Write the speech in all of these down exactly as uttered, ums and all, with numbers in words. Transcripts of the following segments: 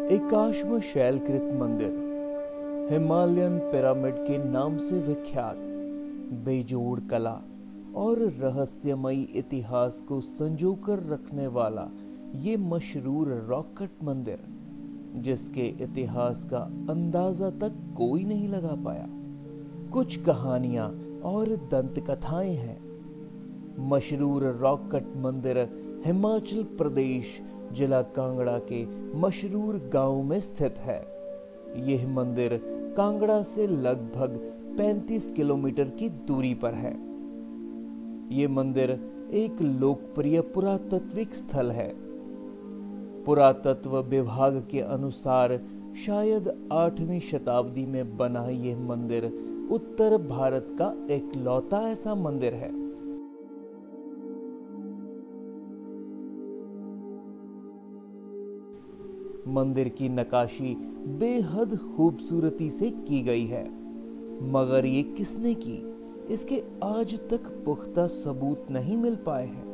एकाश्म शैलकृत मंदिर Himalayan pyramid के नाम से विख्यात बेजोड़ कला और रहस्यमयी इतिहास को संजोकर रखने वाला ये मशहूर रॉक कट मंदिर, जिसके इतिहास का अंदाजा तक कोई नहीं लगा पाया। कुछ कहानियां और दंत कथाएं हैं। मशहूर रॉक कट मंदिर हिमाचल प्रदेश जिला कांगड़ा के मशहूर गांव में स्थित है। यह मंदिर कांगड़ा से लगभग पैंतीस किलोमीटर की दूरी पर है। यह मंदिर एक लोकप्रिय पुरातात्विक स्थल है। पुरातत्व विभाग के अनुसार शायद आठवीं शताब्दी में बना यह मंदिर उत्तर भारत का इकलौता ऐसा मंदिर है। मंदिर की नक्काशी बेहद खूबसूरती से की गई है, मगर ये किसने की, इसके आज तक पुख्ता सबूत नहीं मिल पाए हैं।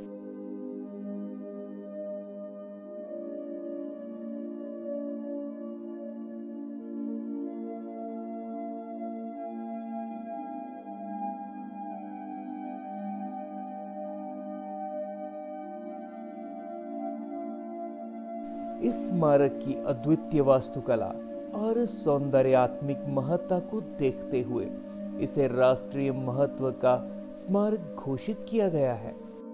इस स्मारक की अद्वितीय वास्तुकला और सौंदर्यात्मक महत्ता को देखते हुए इसे राष्ट्रीय महत्व का स्मारक घोषित किया गया है।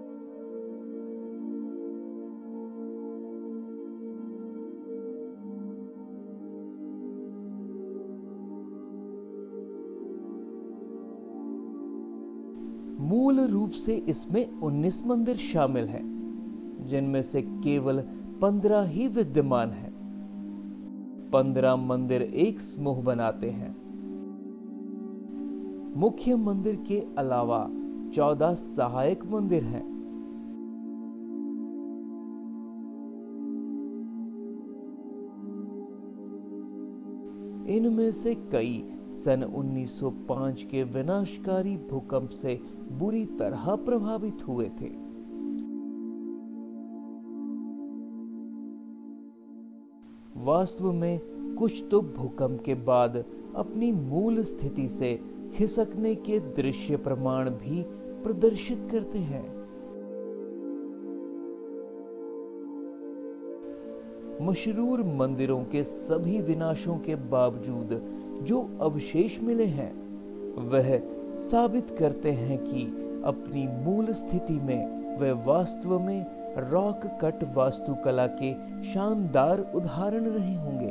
मूल रूप से इसमें उन्नीस मंदिर शामिल हैं, जिनमें से केवल पंद्रह ही विद्यमान हैं। पंद्रह मंदिर एक समूह बनाते हैं। मुख्य मंदिर के अलावा चौदह सहायक मंदिर हैं। इनमें से कई सन उन्नीस सौ पाँच के विनाशकारी भूकंप से बुरी तरह प्रभावित हुए थे। वास्तव में कुछ तो भूकंप के बाद अपनी मूल स्थिति से खिसकने के दृश्य प्रमाण भी प्रदर्शित करते हैं। मशहूर मंदिरों के सभी विनाशों के बावजूद जो अवशेष मिले हैं, वह साबित करते हैं कि अपनी मूल स्थिति में वे वास्तव में रॉक कट वास्तुकला के शानदार उदाहरण रहे होंगे।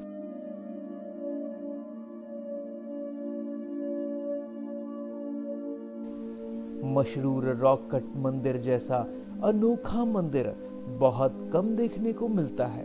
मशहूर रॉक कट मंदिर जैसा अनोखा मंदिर बहुत कम देखने को मिलता है।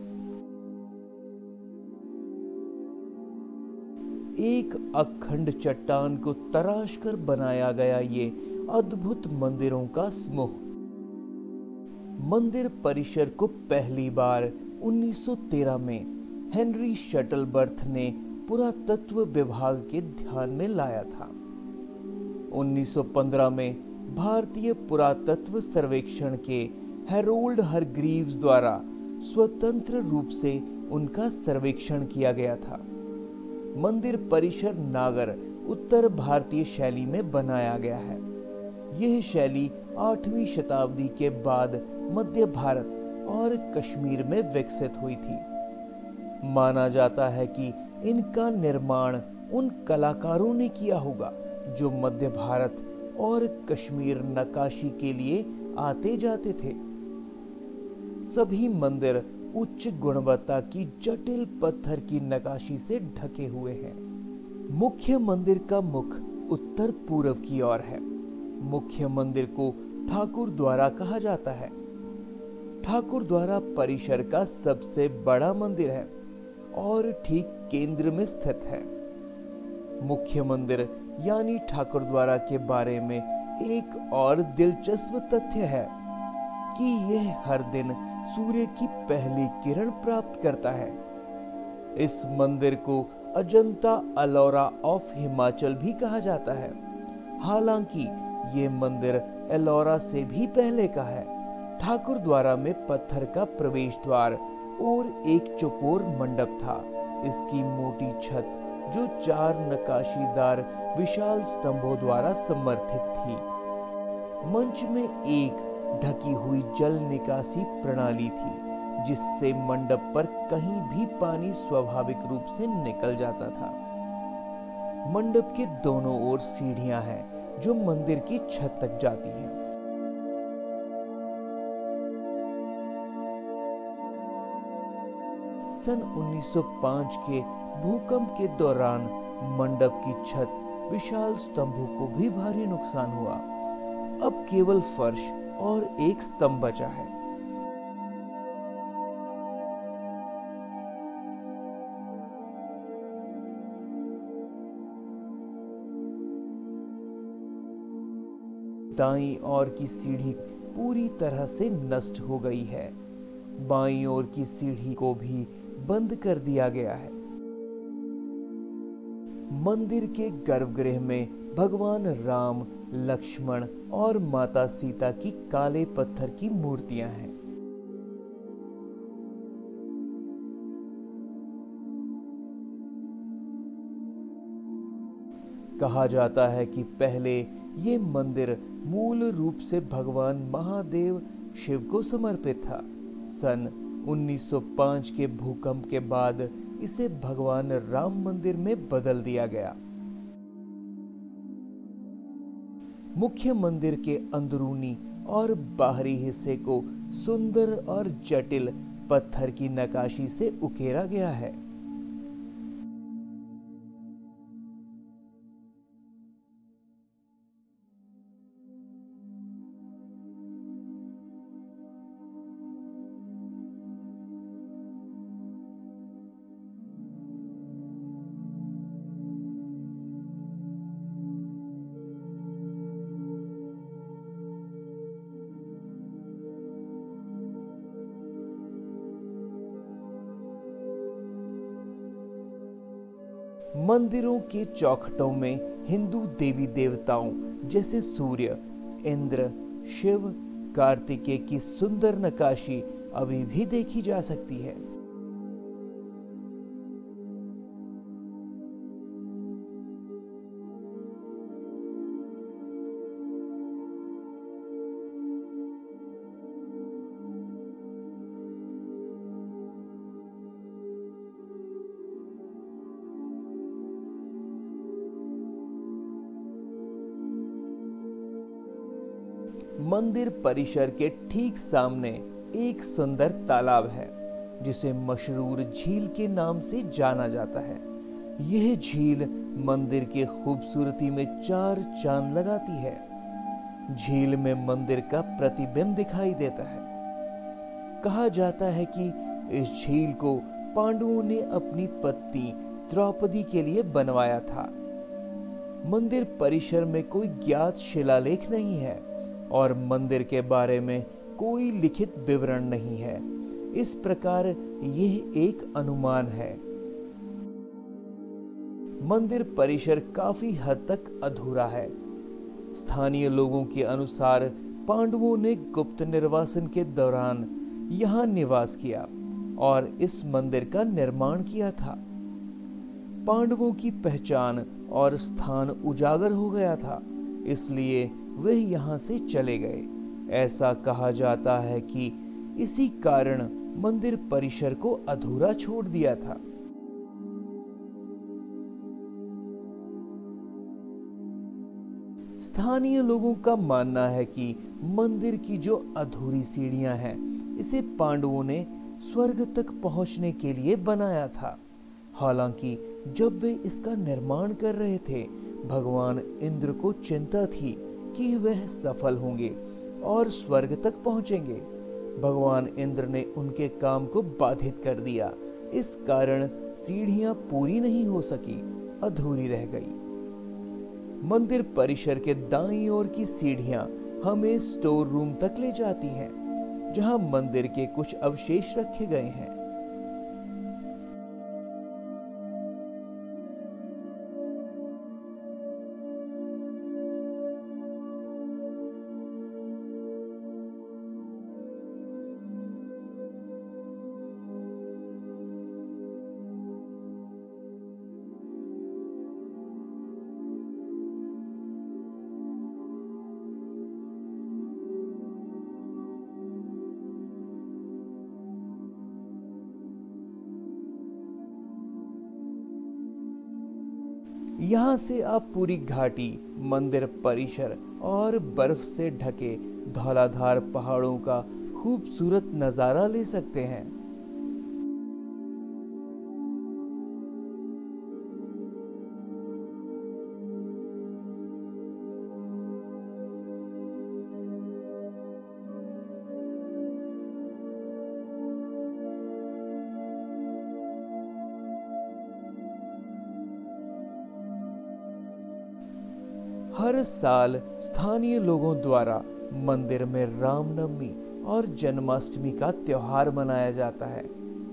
एक अखंड चट्टान को तराश कर बनाया गया ये अद्भुत मंदिरों का समूह मंदिर परिसर को पहली बार उन्नीस सौ तेरह में हेनरी शटलबर्थ ने पुरातत्व विभाग के ध्यान में लाया था। उन्नीस सौ पंद्रह में भारतीय पुरातत्व सर्वेक्षण के हैरोल्ड हरग्रीव्स द्वारा स्वतंत्र रूप से उनका सर्वेक्षण किया गया था। मंदिर परिसर नागर उत्तर भारतीय शैली में बनाया गया है। यह शैली आठवीं शताब्दी के बाद मध्य भारत और कश्मीर में विकसित हुई थी। माना जाता है कि इनका निर्माण उन कलाकारों ने किया होगा जो मध्य भारत और कश्मीर नक्काशी के लिए आते जाते थे। सभी मंदिर उच्च गुणवत्ता की जटिल पत्थर की नक्काशी से ढके हुए हैं। मुख्य मंदिर का मुख उत्तर पूर्व की ओर है। मुख्य मंदिर को ठाकुर द्वारा कहा जाता है। ठाकुर द्वारा परिसर का सबसे बड़ा मंदिर है और ठीक केंद्र में स्थित है। मुख्य मंदिर यानी ठाकुर द्वारा के बारे में एक और दिलचस्प तथ्य है कि यह हर दिन सूर्य की पहली किरण प्राप्त करता है। इस मंदिर को अजंता अलोरा ऑफ हिमाचल भी कहा जाता है। हालांकि ये मंदिर एलोरा से भी पहले का है। ठाकुर द्वारा में पत्थर का प्रवेश द्वार और एक चौकोर मंडप था। इसकी मोटी छत, जो चार नक्काशीदार विशाल स्तंभों द्वारा समर्थित थी। मंच में एक ढकी हुई जल निकासी प्रणाली थी, जिससे मंडप पर कहीं भी पानी स्वाभाविक रूप से निकल जाता था। मंडप के दोनों ओर सीढ़ियां हैं, जो मंदिर की छत तक जाती हैं। सन उन्नीस सौ पाँच के भूकंप के दौरान मंडप की छत विशाल स्तंभों को भी भारी नुकसान हुआ। अब केवल फर्श और एक स्तंभ बचा है। दाईं ओर की सीढ़ी पूरी तरह से नष्ट हो गई है। बाईं ओर की सीढ़ी को भी बंद कर दिया गया है। मंदिर के गर्भगृह में भगवान राम, लक्ष्मण और माता सीता की काले पत्थर की मूर्तियां हैं। कहा जाता है कि पहले ये मंदिर मूल रूप से भगवान महादेव शिव को समर्पित था। सन उन्नीस सौ पाँच के भूकंप के बाद इसे भगवान राम मंदिर में बदल दिया गया। मुख्य मंदिर के अंदरूनी और बाहरी हिस्से को सुंदर और जटिल पत्थर की नक्काशी से उकेरा गया है। मंदिरों के चौखटों में हिंदू देवी देवताओं जैसे सूर्य, इंद्र, शिव, कार्तिकेय की सुंदर नक्काशी अभी भी देखी जा सकती है। मंदिर परिसर के ठीक सामने एक सुंदर तालाब है, जिसे मशहूर झील के नाम से जाना जाता है। यह झील मंदिर के खूबसूरती में चार चांद लगाती है। झील में मंदिर का प्रतिबिंब दिखाई देता है। कहा जाता है कि इस झील को पांडवों ने अपनी पत्नी द्रौपदी के लिए बनवाया था। मंदिर परिसर में कोई ज्ञात शिलालेख नहीं है और मंदिर के बारे में कोई लिखित विवरण नहीं है। इस प्रकार यह एक अनुमान है। मंदिर परिसर काफी हद तक अधूरा है। स्थानीय लोगों के अनुसार पांडवों ने गुप्त निर्वासन के दौरान यहां निवास किया और इस मंदिर का निर्माण किया था। पांडवों की पहचान और स्थान उजागर हो गया था, इसलिए वे यहां से चले गए। ऐसा कहा जाता है कि इसी कारण मंदिर परिसर को अधूरा छोड़ दिया था। स्थानीय लोगों का मानना है कि मंदिर की जो अधूरी सीढ़ियां हैं, इसे पांडवों ने स्वर्ग तक पहुंचने के लिए बनाया था। हालांकि जब वे इसका निर्माण कर रहे थे, भगवान इंद्र को चिंता थी कि वह सफल होंगे और स्वर्ग तक पहुंचेंगे। भगवान इंद्र ने उनके काम को बाधित कर दिया। इस कारण सीढ़ियां पूरी नहीं हो सकी, अधूरी रह गई। मंदिर परिसर के दाईं ओर की सीढ़ियां हमें स्टोर रूम तक ले जाती हैं, जहां मंदिर के कुछ अवशेष रखे गए हैं। यहाँ से आप पूरी घाटी, मंदिर परिसर और बर्फ से ढके धौलाधार पहाड़ों का खूबसूरत नजारा ले सकते हैं। हर साल स्थानीय लोगों द्वारा मंदिर में रामनवमी और जन्माष्टमी का त्योहार मनाया जाता है।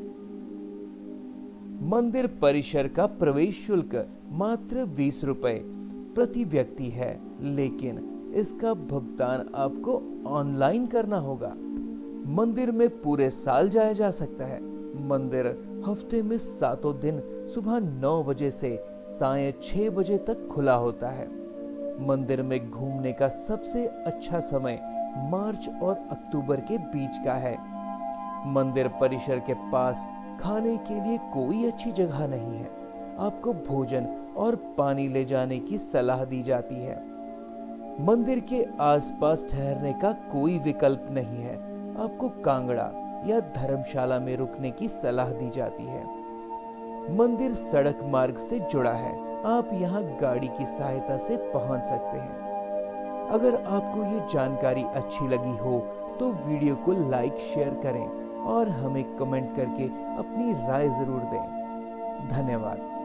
मंदिर परिसर का प्रवेश शुल्क मात्र बीस रुपए प्रति व्यक्ति है, लेकिन इसका भुगतान आपको ऑनलाइन करना होगा। मंदिर में पूरे साल जाया जा सकता है। मंदिर हफ्ते में सातों दिन सुबह नौ बजे से सायं छह बजे तक खुला होता है। मंदिर में घूमने का सबसे अच्छा समय मार्च और अक्टूबर के बीच का है। मंदिर परिसर के पास खाने के लिए कोई अच्छी जगह नहीं है। आपको भोजन और पानी ले जाने की सलाह दी जाती है। मंदिर के आसपास ठहरने का कोई विकल्प नहीं है। आपको कांगड़ा या धर्मशाला में रुकने की सलाह दी जाती है। मंदिर सड़क मार्ग से जुड़ा है। आप यहाँ गाड़ी की सहायता से पहुंच सकते हैं। अगर आपको ये जानकारी अच्छी लगी हो तो वीडियो को लाइक, शेयर करें और हमें कमेंट करके अपनी राय जरूर दें। धन्यवाद।